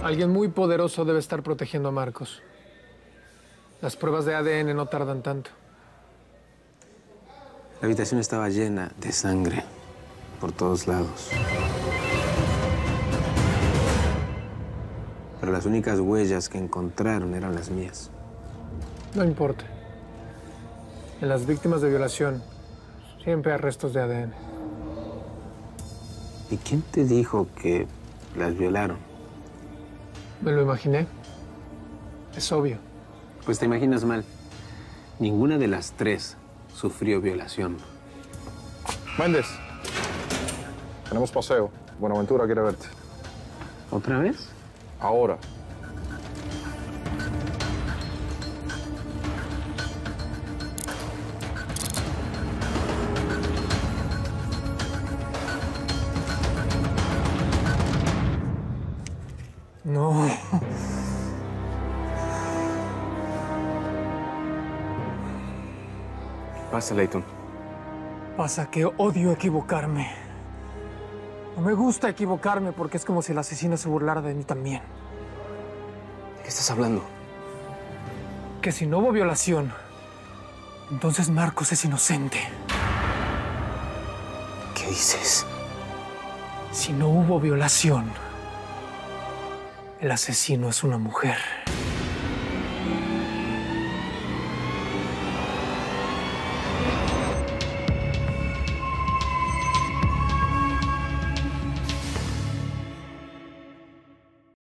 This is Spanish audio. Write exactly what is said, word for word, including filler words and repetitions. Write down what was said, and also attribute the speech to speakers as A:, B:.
A: Alguien muy poderoso debe estar protegiendo a Marcos. Las pruebas de A D N no tardan tanto.
B: La habitación estaba llena de sangre por todos lados. Pero las únicas huellas que encontraron eran las mías.
A: No importa. En las víctimas de violación siempre hay restos de A D N.
B: ¿Y quién te dijo que las violaron?
A: Me lo imaginé. Es obvio.
B: Pues te imaginas mal. Ninguna de las tres sufrió violación.
C: Méndez, tenemos paseo. Buenaventura quiere verte.
B: ¿Otra vez?
C: Ahora.
A: No.
B: Pasa, Layton.
A: Pasa que odio equivocarme. No me gusta equivocarme porque es como si el asesino se burlara de mí también.
B: ¿De qué estás hablando?
A: Que si no hubo violación, entonces Marcos es inocente.
B: ¿Qué dices?
A: Si no hubo violación, el asesino es una mujer.